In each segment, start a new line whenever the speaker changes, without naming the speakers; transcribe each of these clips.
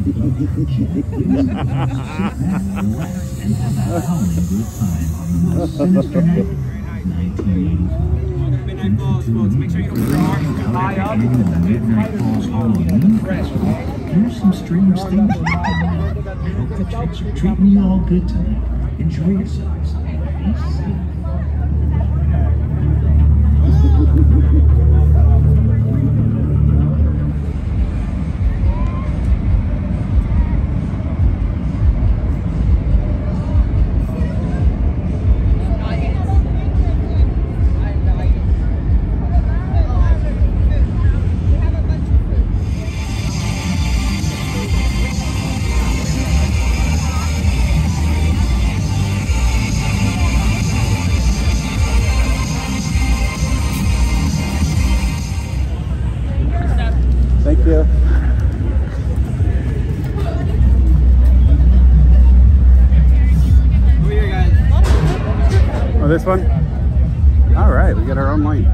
Midnight Falls, folks. Make sure you put your arms high up.
Here's some strange things. I hope the chicks are treating you all good tonight. Enjoy yourselves. Be safe.
Thank you.
Over here, guys.
Oh, this one? All right, we got our own lane.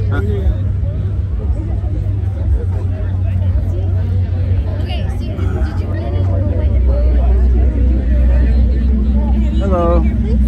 Hello.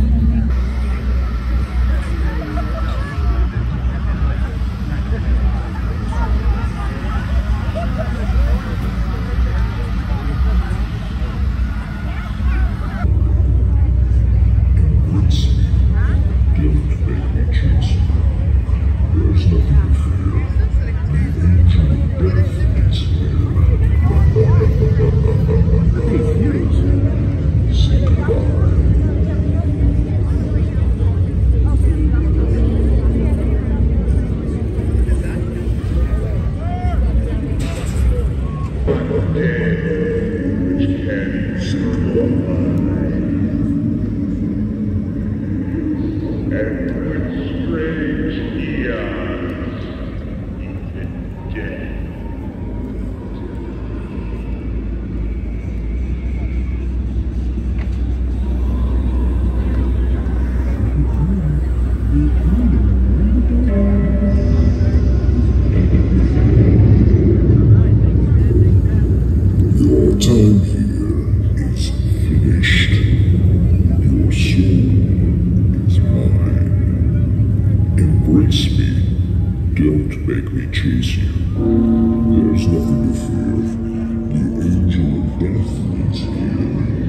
Don't make me chase you. There's nothing to fear. The angel of death is here.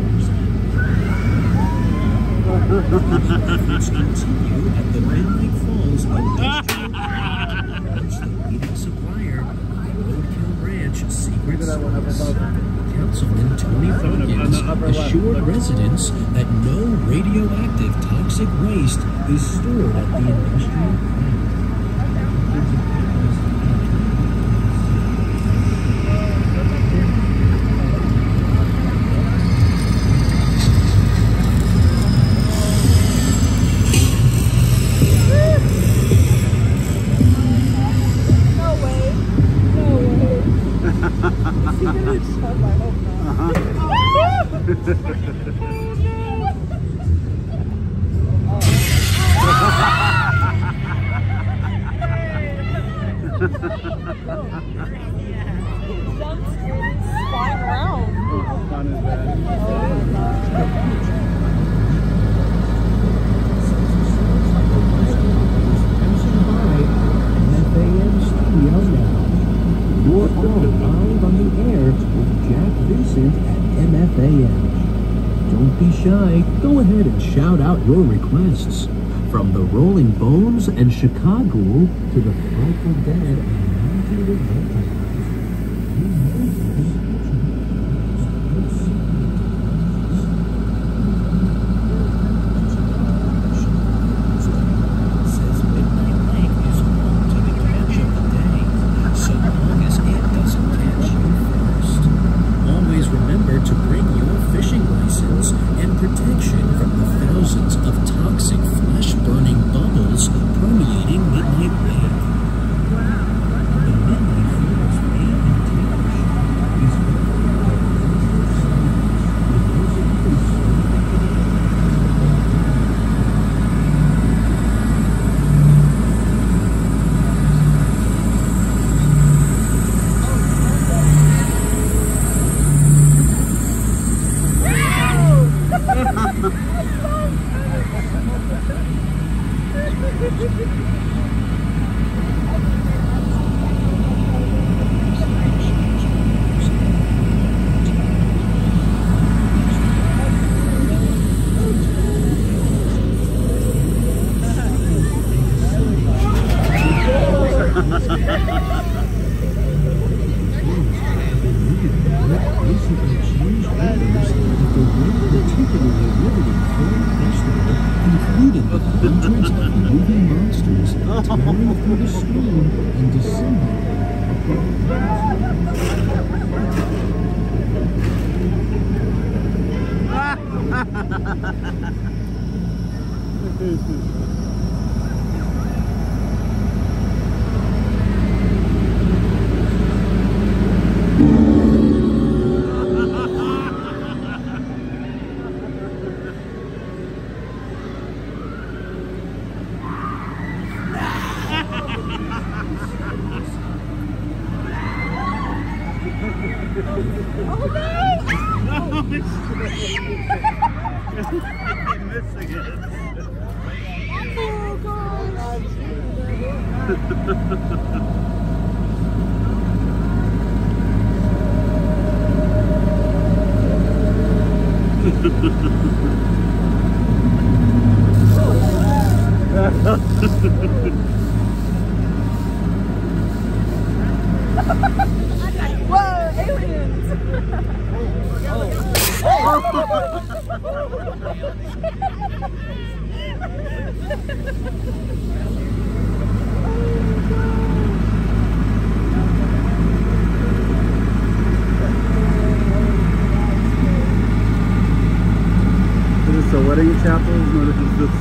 Continue at the Midnight Falls leading supplier, Roadkill Ranch Secret Service. Councilman Tony Perkins assured residents that no radioactive toxic waste is stored at the industrial plant. Don't be shy. Go ahead and shout out your requests. From the Rolling Bones and Chicago to the Frightful Dead and Haunted Hayride. Says Midnight Lake is home to the catch of the day, so long as it doesn't catch you first. Always remember to bring your fishing license and protection from the thousands of toxic flesh-burning bubbles permeating Midnight Lake. The Midnight Falls main container shop is including the hundreds of moving monsters tearing through the screen and descending.
Whoa, aliens!
Is this a wedding chapel? What is this?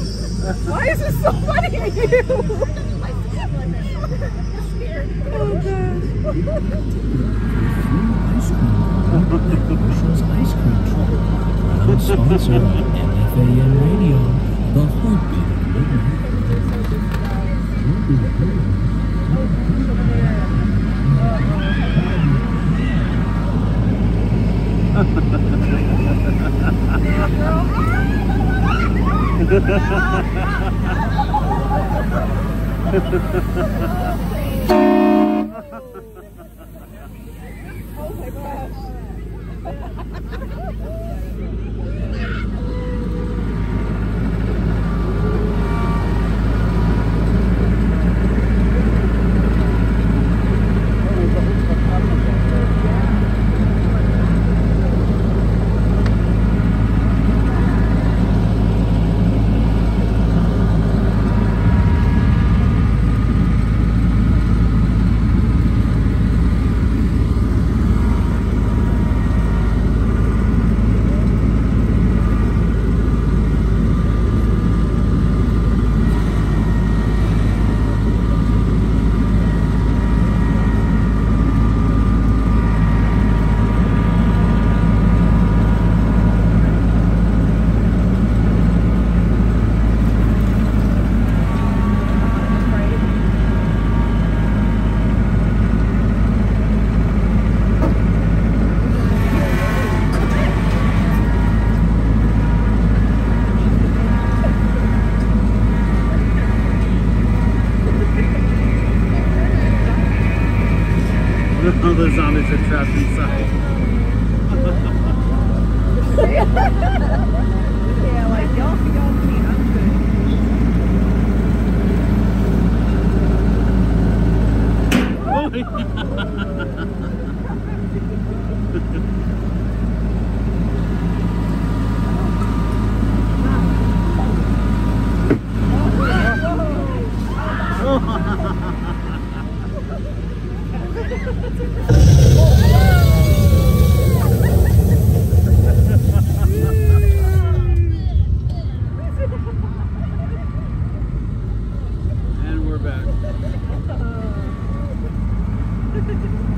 Why is this so funny to you? Oh, God.
Ice cream cone, Marshall's Ice Cream Truck. Proud sponsor of MFAN Radio, the heartbeat of
Oh my gosh.
All the zombies are trapped inside.
Yeah, like y'all can see I'm
And we're back.